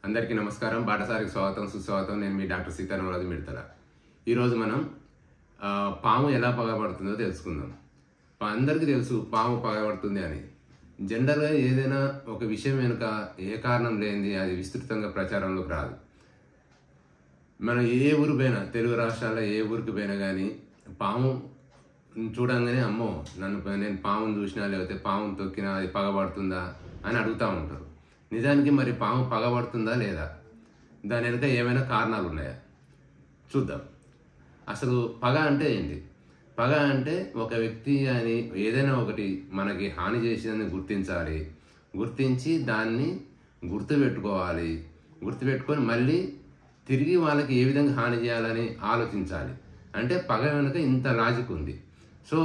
అందరికీ నమస్కారం. బాటసారికి స్వాగతం, సుస్వాగతం. నేను మీ డాక్టర్ సీతారామరాజు మిడతల. ఈరోజు మనం పాము ఎలా పగబడుతుందో తెలుసుకుందాం. అందరికీ తెలుసు పాము పగబడుతుంది అని. జనరల్గా ఏదైనా ఒక విషయం వెనుక ఏ కారణం లేనిది అది విస్తృతంగా ప్రచారంలోకి రాదు. మనం ఏ ఊరు పోయినా, తెలుగు రాష్ట్రాల్లో ఏ ఊరికి పోయినా కానీ పాము చూడంగానే అమ్మో నేను పామును చూసినా లేకపోతే పామును తొక్కినా అది పగబడుతుందా అని అడుగుతూ ఉంటారు. నిజానికి మరి పాము పగబడుతుందా లేదా, దాని వెనుక ఏమైనా కారణాలు ఉన్నాయా చూద్దాం. అసలు పగ అంటే ఏంటి? పగ అంటే ఒక వ్యక్తి అని ఏదైనా ఒకటి మనకి హాని చేసిందని గుర్తించాలి, గుర్తించి దాన్ని గుర్తుపెట్టుకోవాలి, గుర్తుపెట్టుకొని మళ్ళీ తిరిగి వాళ్ళకి ఏ విధంగా హాని చేయాలని ఆలోచించాలి. అంటే పగ వెనుక ఇంత లాజిక్ ఉంది. సో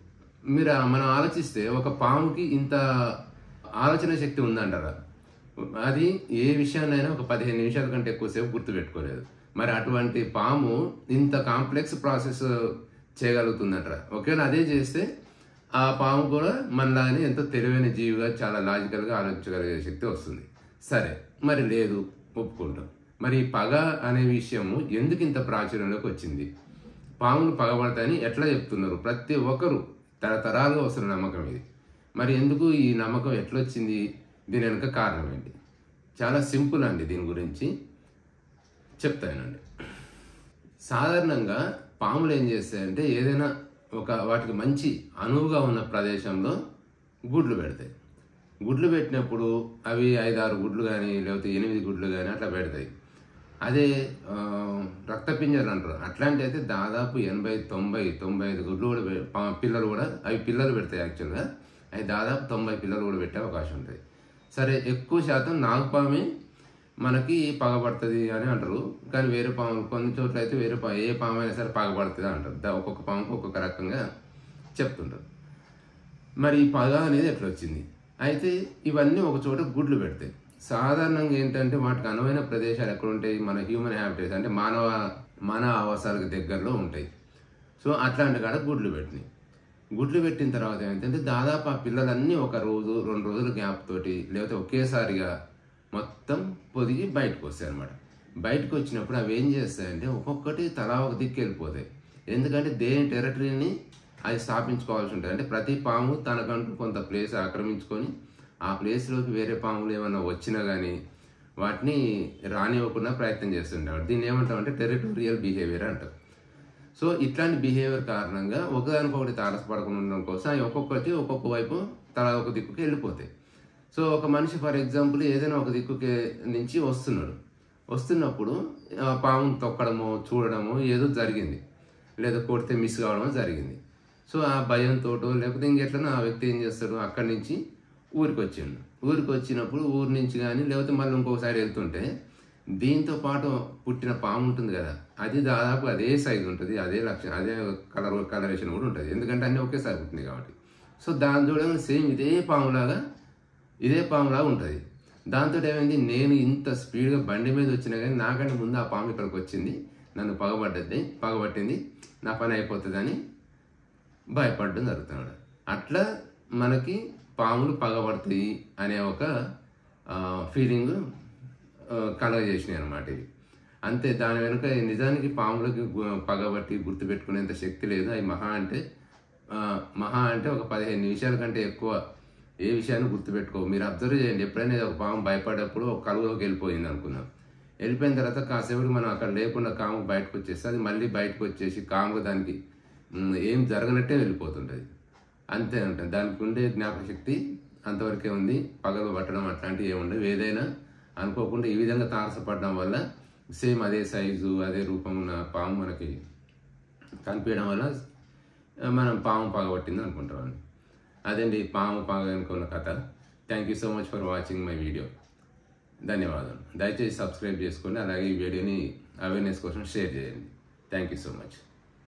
మనం ఆలోచిస్తే ఒక పాముకి ఇంత ఆలోచన శక్తి ఉందంటారా? అది ఏ విషయాన్నైనా ఒక 15 నిమిషాల కంటే ఎక్కువసేపు గుర్తుపెట్టుకోలేదు. మరి అటువంటి పాము ఇంత కాంప్లెక్స్ ప్రాసెస్ చేయగలుగుతుందంటారా? ఒకవేళ అదే చేస్తే ఆ పాము కూడా మనలాగానే ఎంతో తెలివైన జీవిగా చాలా లాజికల్గా ఆలోచించగలిగే శక్తి వస్తుంది. సరే, మరి లేదు, ఒప్పుకుంటాం. మరి పగ అనే విషయము ఎందుకు ఇంత ప్రాచుర్యంలోకి వచ్చింది? పాములు పగబడతాయని ఎట్లా చెప్తున్నారు? ప్రతి ఒక్కరు తరతరాలుగా వస్తున్న నమ్మకం ఇది. మరి ఎందుకు ఈ నమ్మకం ఎట్లొచ్చింది? దీని వెనుక కారణం ఏంటి? చాలా సింపుల్ అండి. దీని గురించి చెప్తానండి. సాధారణంగా పాములు ఏం చేస్తాయంటే ఏదైనా వాటికి మంచి అనువుగా ఉన్న ప్రదేశంలో గుడ్లు పెడతాయి. గుడ్లు పెట్టినప్పుడు అవి 5-6 గుడ్లు కానీ లేకపోతే 8 గుడ్లు కానీ అట్లా పెడతాయి. అదే రక్తపింజలు అంటారు, అట్లాంటి అయితే దాదాపు 80-90-95 గుడ్లు కూడా పిల్లలు కూడా పిల్లలు పెడతాయి. యాక్చువల్గా అవి దాదాపు 90 పిల్లలు కూడా పెట్టే అవకాశం ఉంటుంది. సరే, ఎక్కువ శాతం నాగుపామే మనకి పగబడుతుంది అని అంటారు. కానీ వేరే పాము కొన్ని చోట్ల అయితే ఏ పాము అయినా సరే పగబడుతుంది అంటారు. ఒక్కొక్క పాముకు ఒక్కొక్క రకంగా చెప్తుంటారు. మరి ఈ పగ అనేది ఎట్లా వచ్చింది? అయితే ఇవన్నీ ఒక చోట గుడ్లు పెడతాయి. సాధారణంగా ఏంటంటే వాటికి అనువైన ప్రదేశాలు ఎక్కడ ఉంటాయి? మన హ్యూమన్ హ్యాబిటేట్స్ అంటే మానవ ఆవాసాలకు దగ్గరలో ఉంటాయి. సో అట్లాంటి కాడ గుడ్లు పెట్టినాయి. గుడ్లు పెట్టిన తర్వాత ఏంటంటే దాదాపు ఆ పిల్లలన్నీ 1 రోజు 2 రోజుల గ్యాప్ తోటి లేకపోతే ఒకేసారిగా మొత్తం పొదిగి బయటకు వస్తాయి అన్నమాట. బయటకు వచ్చినప్పుడు అవి ఏం చేస్తాయంటే ఒక్కొక్కటి తలా ఒక దిక్కు వెళ్ళిపోతాయి. ఎందుకంటే దేని టెరిటరీని అది స్థాపించుకోవాల్సి ఉంటుంది. అంటే ప్రతి పాము తనకంటూ కొంత ప్లేస్ ఆక్రమించుకొని ఆ ప్లేస్లోకి వేరే పాములు ఏమన్నా వచ్చినా కానీ వాటిని రానివ్వకుండా ప్రయత్నం చేస్తుంటారు. దీన్ని ఏమంటామంటే టెరిటోరియల్ బిహేవియర్ అంటారు. సో ఇట్లాంటి బిహేవియర్ కారణంగా ఒకదానికొకటి తారసపడకుండా ఉండడం కోసం అవి ఒక్కొక్కటి ఒక్కొక్క వైపు తల ఒక దిక్కుకి వెళ్ళిపోతాయి. సో ఒక మనిషి ఫర్ ఎగ్జాంపుల్ ఏదైనా ఒక దిక్కుకి నుంచి వస్తున్నప్పుడు పాము తొక్కడమో చూడడమో ఏదో జరిగింది, లేదా కొడితే మిస్ కావడమో జరిగింది. సో ఆ భయంతో లేకపోతే ఇంకెట్లనో ఆ వ్యక్తి ఏం చేస్తాడు, అక్కడి నుంచి ఊరికి వచ్చినప్పుడు ఊరి నుంచి కానీ లేకపోతే మళ్ళీ ఇంకొక సైడ్ వెళ్తుంటే దీంతో పాటు పుట్టిన పాము ఉంటుంది కదా, అది దాదాపు అదే సైజు ఉంటుంది, అదే లక్షణం, అదే కలరేషన్ కూడా ఉంటుంది. ఎందుకంటే అన్నీ ఒకేసారి పుట్టినాయి కాబట్టి. సో దాని చూడగానే సేమ్ ఇదే పాములాగా ఉంటుంది. దాంతో ఏమైంది, నేను ఇంత స్పీడ్గా బండి మీద వచ్చినా కానీ నాకంటే ముందు ఆ పాము ఇక్కడికి వచ్చింది, నన్ను పగబట్టింది, నా పని అయిపోతుందని భయపడడం జరుగుతున్నాడు. అట్లా మనకి పాములు పగబడతాయి అనే ఒక ఫీలింగ్ కలగజేసినాయి అన్నమాట ఇవి. అంతే, దాని వెనుక నిజానికి పాములకి పగబట్టి గుర్తుపెట్టుకునేంత శక్తి లేదు. అవి మహా అంటే ఒక 15 నిమిషాల కంటే ఎక్కువ ఏ విషయాన్ని గుర్తుపెట్టుకో. మీరు అబ్జర్వ్ చేయండి, ఎప్పుడైనా ఒక పాము భయపడేటప్పుడు ఒక కలుగులోకి వెళ్ళిపోయింది అనుకున్నాం, వెళ్ళిపోయిన తర్వాత కాసేపు మనం అక్కడ లేకుండా కాము బయటకు వచ్చేస్తే అది మళ్ళీ బయటకు వచ్చేసి కాముగా దానికి ఏం జరగనట్టే వెళ్ళిపోతుంటుంది. అంతే ఉంటుంది. దానికి ఉండే జ్ఞాపక శక్తి అంతవరకే ఉంది. పగలు పట్టడం అట్లాంటివి ఏముండవు. ఏదైనా అనుకోకుండా ఈ విధంగా తారసపడడం వల్ల సేమ్ అదే సైజు అదే రూపం ఉన్న పాము మనకి కనిపించడం వల్ల మనం పాము పగబట్టింది అనుకుంటాం. అదండి పాము పగ అనుకున్న కథ. Thank you so much for watching my video. ధన్యవాదాలు. దయచేసి సబ్స్క్రైబ్ చేసుకోండి. అలాగే ఈ వీడియోని అవేర్నెస్ కోసం షేర్ చేయండి. Thank you so much.